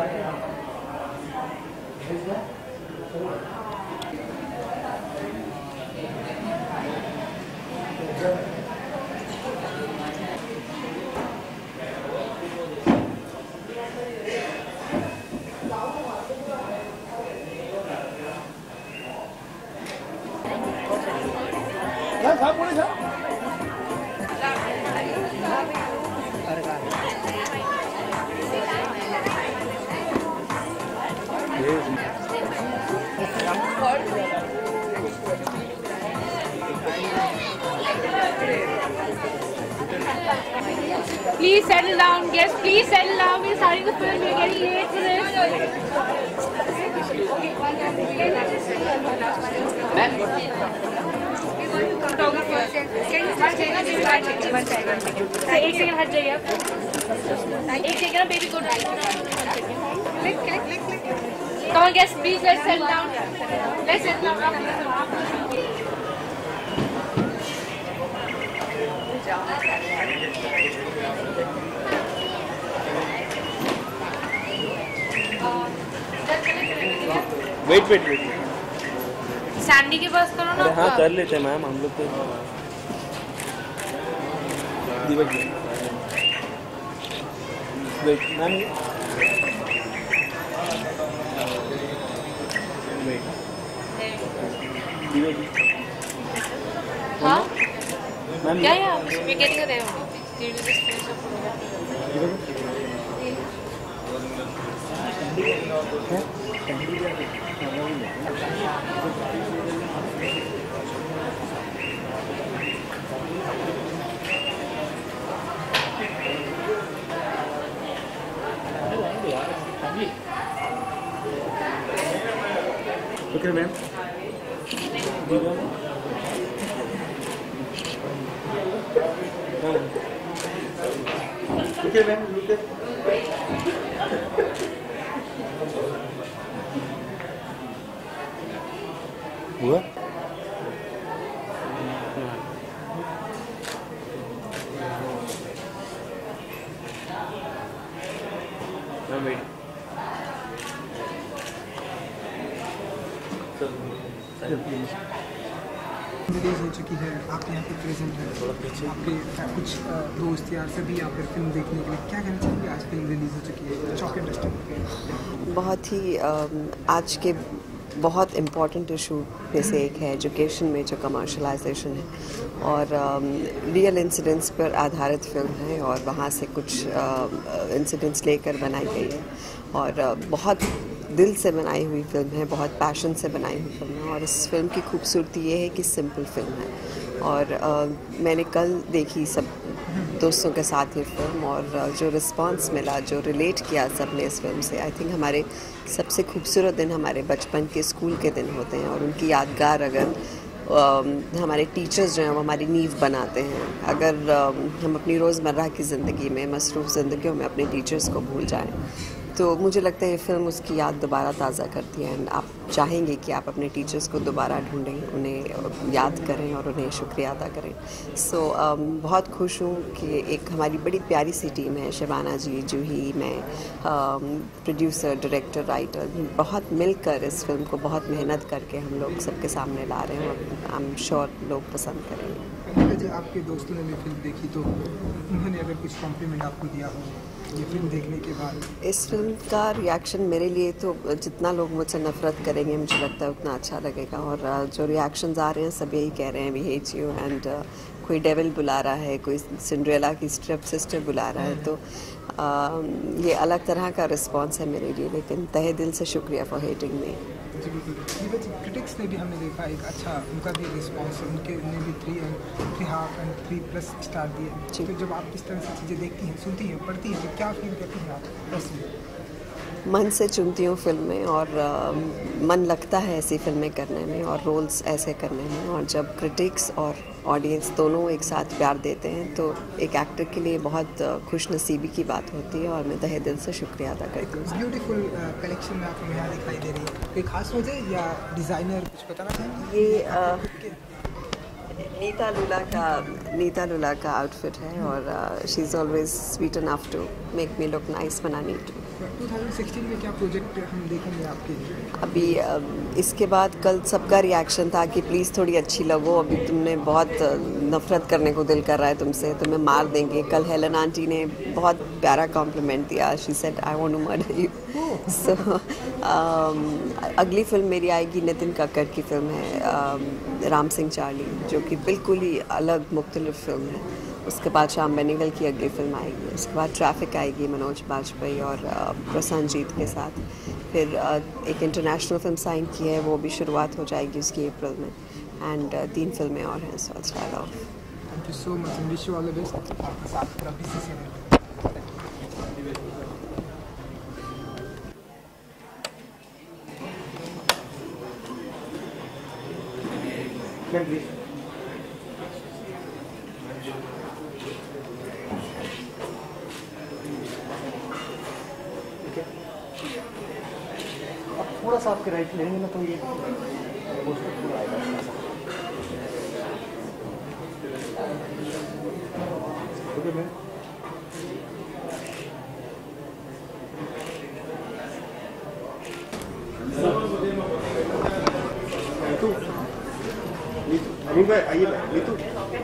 Please settle down, guys. Please settle down. We're starting the film. We're getting late for this. एक second हट जाइए आप. एक second baby को Come on, guys. Please let's settle down. Let's settle down. Wait Sandy के पास करो ना. हाँ कर लेते हैं मैम हम लोग तो. वेट मैम हाँ मैम क्या है आप इसमें क्या दिखा रहे हो. Okay ma'am. ओके मैम हुआ. रिलीज हो चुकी है, आप यहाँ पे प्रेजेंट हैं, आपके कुछ दोस्त यार सभी यहाँ पर फिल्म देखने के लिए क्या कहना चाहेंगे. आज फिल्म रिलीज हो चुकी है, चॉक इंडस्ट्री बहुत ही आज के बहुत इम्पॉर्टेंट इशू में से एक है एजुकेशन में जो कमर्शलाइजेशन है और रियल इंसिडेंट्स पर आधारित फिल्म है और वहाँ से कुछ इंसिडेंट्स लेकर बनाई गई है और बहुत दिल से बनाई हुई फिल्म है, बहुत पैशन से बनाई हुई फिल्म है और इस फिल्म की खूबसूरती ये है कि सिंपल फिल्म है और मैंने कल देखी सब दोस्तों के साथ ये फिल्म और जो रिस्पांस मिला, जो रिलेट किया सबने इस फिल्म से, आई थिंक हमारे सबसे खूबसूरत दिन हमारे बचपन के स्कूल के दिन होते हैं और उनकी यादगार अगर हमारे टीचर्स जो हैं वो हमारी नींव बनाते हैं. अगर हम अपनी रोज़मर्रा की ज़िंदगी में मसरूफ़ ज़िंदगियों में अपने टीचर्स को भूल जाएं तो मुझे लगता है ये फिल्म उसकी याद दोबारा ताज़ा करती है एंड आप चाहेंगे कि आप अपने टीचर्स को दोबारा ढूंढें, उन्हें याद करें और उन्हें शुक्रिया अदा करें. सो बहुत खुश हूँ कि एक हमारी बड़ी प्यारी सी टीम है, शिवाना जी, जूही, मैं, प्रोड्यूसर, डायरेक्टर, राइटर, बहुत मिलकर इस फिल्म को बहुत मेहनत करके हम लोग सबके सामने ला रहे हैं और आई एम श्योर लोग पसंद करेंगे. जब आपके दोस्तों ने भी फिल्म देखी तो उन्होंने अगर कुछ कॉम्प्लीमेंट आपको दिया हो ये फिल्म देखने के बाद? इस फिल्म का रिएक्शन मेरे लिए तो जितना लोग मुझसे नफ़रत करेंगे मुझे लगता है उतना अच्छा लगेगा और जो रिएक्शंस आ रहे हैं सब यही कह रहे हैं वी हेट यू एंड कोई डेविल बुला रहा है, कोई सिंड्रेला की स्टेप सिस्टर बुला रहा है. तो ये अलग तरह का रिस्पांस है मेरे लिए, लेकिन तहे दिल से शुक्रिया फॉर हेटिंग मी. क्रिटिक्स ने भी हमने देखा एक अच्छा उनका भी रिस्पांस है, उनके ने भी 3.5 and 3+ स्टार दिए. तो जब आप इस तरह से चीज़ें देखती हैं, सुनती हैं, पढ़ती हैं तो क्या फील करती हैं आप पर्सनली? मन से चुनती हूँ फिल्में और मन लगता है ऐसी फिल्में करने में और रोल्स ऐसे करने में और जब क्रिटिक्स और ऑडियंस दोनों एक साथ प्यार देते हैं तो एक एक्टर के लिए बहुत खुशनसीबी की बात होती है और मैं तहे दिल से शुक्रिया अदा करती हूँ. ब्यूटीफुल कलेक्शन में आपको यहाँ दिखाई दे रही है, कोई खास वजह या डिज़ाइनर कुछ बताना चाहेंगे? ये नीता लुला का आउटफिट है और she is always sweet enough to make me look nice when I need to. 2016 में क्या प्रोजेक्ट हम देखेंगे आपके? अभी इसके बाद कल सबका रिएक्शन था कि प्लीज़ थोड़ी अच्छी लगो, अभी तुमने बहुत नफरत करने को दिल कर रहा है तुमसे, तुम्हें मार देंगे। कल हेलन आंटी ने बहुत प्यारा कॉम्प्लीमेंट दिया, she said I want to murder you. So अगली फिल्म मेरी आएगी, नितिन कक्कड़ की फिल्म है राम सिंह चार्ली, जो कि बिल्कुल ही अलग मुख्तलिफ फिल्म है। उसके बाद श्याम बेनेगल की अगली फिल्म आएगी, उसके बाद ट्रैफिक आएगी मनोज बाजपेयी और प्रसन्नजीत के साथ। फिर एक इंटरनेशनल फिल्म साइन की है, वो भी शुरुआत हो जाएगी उसकी अप्रैल में। एंड 3 फिल्में और हैं, so start off. Thank you so much, wish you all the best. आपके साथ पूरा बीसीसी है। Ma'am please. थोड़ा सा आपके राइट लेंगे ना तो ये पोस्टर पूरा आएगा। Okay ma'am. अनिल भाई आइए, नीतू।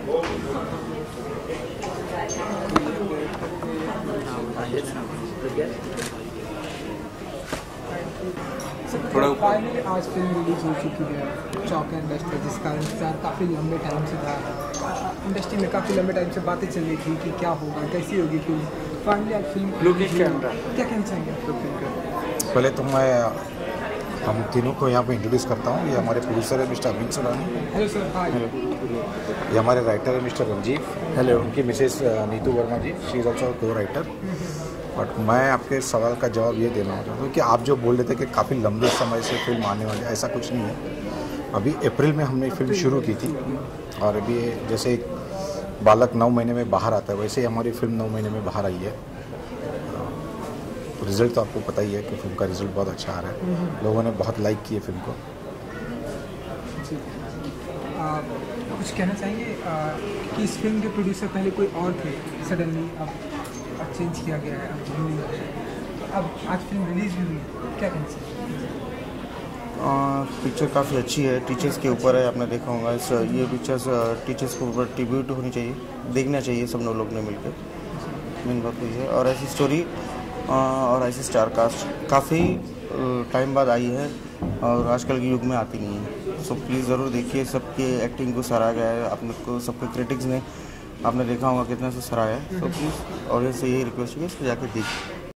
थोड़ा फाइनली आज फिल्म रिलीज हो चुकी है चौक एंड डस्टर, जिसका इंतजार काफ़ी लंबे टाइम से था। इंडस्ट्री में काफ़ी लंबे टाइम से बातें चल रही थी कि क्या होगा, कैसी होगी फिल्म। फाइनली आज फिल्म क्या कहना चाहेंगे आप लोग फिल्म का? पहले तो मैं हम तीनों को यहाँ पे इंट्रोड्यूस करता हूँ। ये हमारे प्रोड्यूसर है mister Amit Surani. Hello sir. Hi. ये हमारे राइटर है मिस्टर रंजीव। हेलो। उनकी missus Neetu Verma ji, she is also co writer. But मैं आपके सवाल का जवाब ये देना चाहता हूँ कि आप जो बोल रहे थे कि काफ़ी लंबे समय से फिल्म आने वाली, ऐसा कुछ नहीं है। अभी अप्रैल में हमने फिल्म शुरू की थी और अभी जैसे एक बालक 9 महीने में बाहर आता है, वैसे ही हमारी फिल्म 9 महीने में बाहर आई है। रिज़ल्ट तो आपको पता ही है कि फिल्म का रिज़ल्ट बहुत अच्छा आ रहा है, लोगों ने बहुत लाइक की है फिल्म को। कुछ कहना चाहेंगे कि इस फिल्म के प्रोड्यूसर पहले कोई और थे, सडनली अब चेंज किया गया है, अब आज फिल्म रिलीज भी हुई, क्या कहना चाहिए? पिक्चर काफ़ी अच्छी है, टीचर्स के ऊपर है। आपने देखा होगा ये पिक्चर्स टीचर्स के ऊपर ट्रिब्यूट होनी चाहिए, देखना चाहिए सब लोग ने मिलकर। मेन बात हुई है, और ऐसी स्टोरी और ऐसी स्टार कास्ट काफ़ी टाइम बाद आई है और आजकल के युग में आती नहीं है। सो प्लीज़ ज़रूर देखिए, सबके एक्टिंग को सराहा गया है, आपने को सबके क्रिटिक्स ने आपने देखा होगा कितना से सराहा है। सो प्लीज़ ऑडियंस से यही रिक्वेस्ट है कि इसको जाके देखिए।